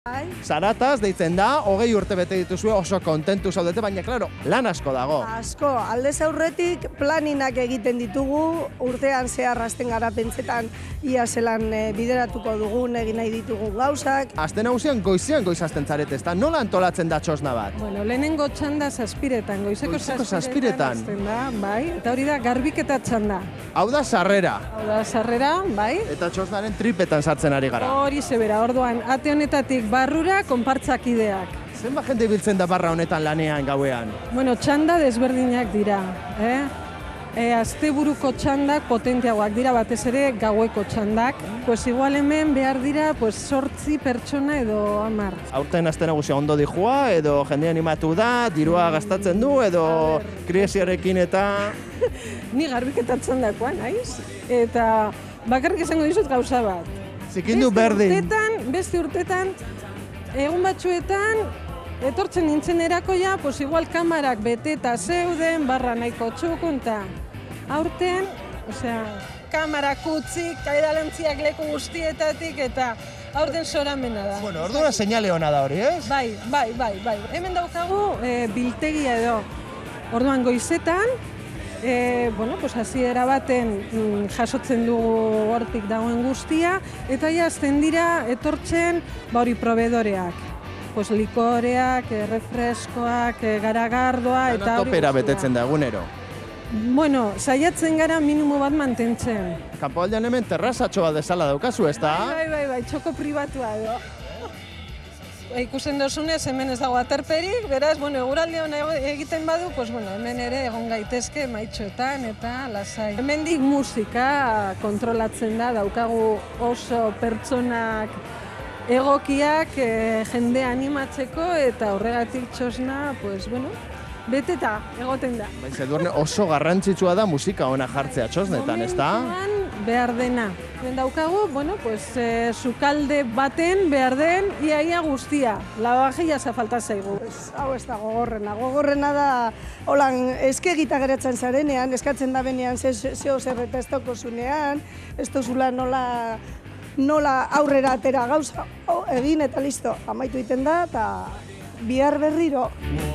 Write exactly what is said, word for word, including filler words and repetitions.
Zarataz deitzen da, hogei urte bete dituzue oso kontentu zaudete, baina, klaro, lan asko dago. Asko, aldez aurretik planinak egiten ditugu, urtean zehar hasten gara pentsetan ia zelan bideratuko dugun, egin nahi ditugu gauzak. Aste nagusian goizean goiz hasten zarete, ezta? Nola antolatzen da txosna bat? Bueno, lehenengo txanda zazpiretan, goizeko Goizeko zazpiretan zazpiretan. hasten da, bai, eta hori da garbiketa txanda. Hau da sarrera, Hau da, sarrera, bai, eta txosnaren tripetan sartzen ari gara. hori zebera, orduan, ate honetatik barrura, konpartzakideak. Zenba jende biltzen da barra honetan lanean gauean? Bueno, txanda desberdinak dira, eh? E, asteburuko txandak potenteagoak dira, batez ere gaueko txandak. Pues igual hemen behar dira pues sortzi pertsona edo hamar. Aurten aste nagusia ondo dijua, edo jende animatu da, dirua gastatzen du, edo krisiarekin eta... Ni garbiketa txandakoa naiz, eta bakarrik esango dizut gauza bat. Zikindu Beste berdin. urtetan, beste urtetan, egun batzuetan, etortzen nintzen erakoia, pues igual kamarak beteta zeuden, barra nahiko txukun, eta aurten, osea, kamarak utzik, kaidalantziak leku guztietatik, eta aurten soramena da. Bueno, orduan seinale ona da hori, ez? Bai, bai, bai, bai. Hemen daukagu e, biltegia edo. Orduan goizetan, e, bueno, pues hasiera baten mm, jasotzen dugu hortik dagoen guztia, eta ja azten dira etortzen ba hori probedoreak. Pues likoreak, e, refreskoak, e, garagardoa, eta hori Topera guztia. betetzen da egunero. Bueno, saiatzen gara minimo bat mantentzen. Kanpoaldean hemen terrazatxo bat bezala daukazu, ezta? Bai, bai, bai, txoko pribatua edo. Ikusten dozunez, hemen ez dago aterperik, beraz, bueno, eguraldi hona egiten badu, pues, bueno, hemen ere egon gaitezke maitxoetan eta lasai. Hemendik musika kontrolatzen da, daukagu oso pertsonak egokiak e, jendea animatzeko eta horregatik txosna, pues, bueno, beteta egoten da. Baiz, Edurne, oso garrantzitsua da musika ona jartzea txosnetan, ezta? Momentuan behar dena. Ben daukagu, bueno, pues, e, sukalde baten behar den iaia guztia. Lavavajilla za falta zaigu. Pues, hau ez da gogorrena. Gogorrena da, holan, eskegita geratzen zarenean, eskatzen da benean zeo zer eta ez daukozunean, ez dozula nola, nola aurrera atera gauza, oh, egin eta listo, amaitu egiten da, eta bihar berriro.